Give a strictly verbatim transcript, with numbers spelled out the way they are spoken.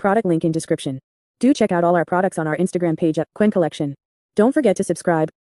Product link in description. Do check out all our products on our Instagram page at Quen Collection. Don't forget to subscribe.